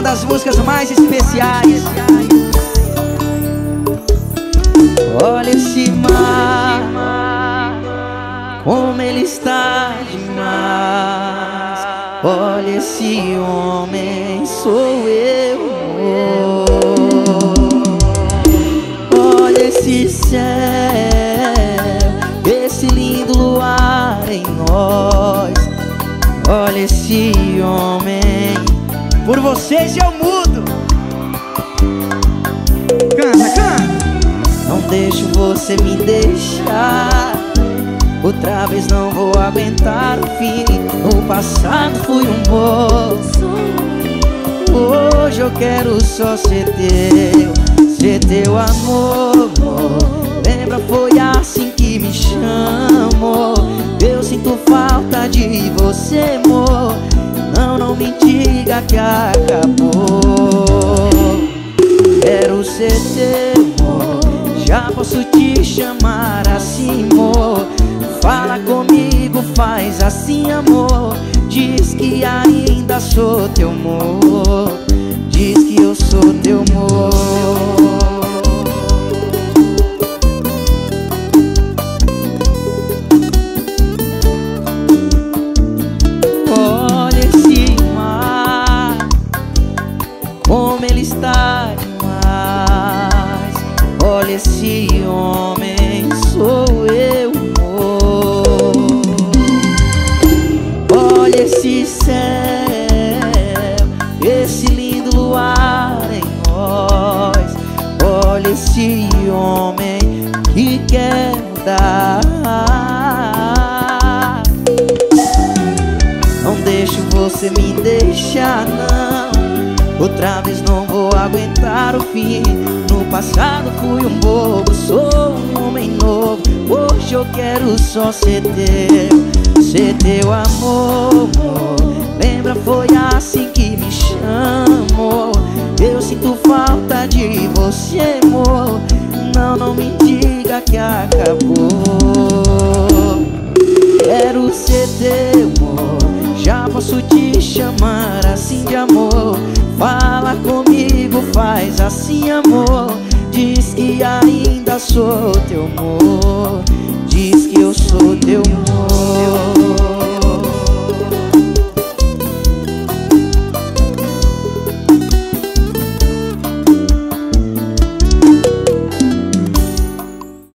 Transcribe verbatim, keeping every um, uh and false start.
das músicas mais especiais. Olha esse mar, como ele está demais. Olha esse homem, sou eu. Olha esse céu, esse lindo luar em nós. Olha esse homem, por vocês eu mudo. Canta, canta. Não deixo você me deixar, outra vez não vou aguentar o fim. No passado fui um moço, hoje eu quero só ser teu, ser teu amor. Lembra, foi assim que me chamou. Eu sinto falta de você, amor. Não, não me diga que acabou. Quero ser teu, amor. Já posso te chamar assim, amor. Fala comigo, faz assim, amor. Diz que ainda sou teu amor. Diz que eu sou teu amor. Olha esse mar, como ele está demais. Olha esse homem, sou eu. Olha esse céu, esse lindo luar em nós. Olha esse homem que quer mudar. Não deixo você me deixar, não. Outra vez não vou aguentar o fim. No passado fui um bobo, sou um homem novo. Hoje eu quero só ser teu, ser teu amor. Lembra, foi assim que me chamou. Eu sinto falta de você, amor. Não, não me diga que acabou. Quero ser teu, amor. Já posso te chamar assim de amor. Fala comigo, faz assim, amor. Diz que ainda sou teu amor.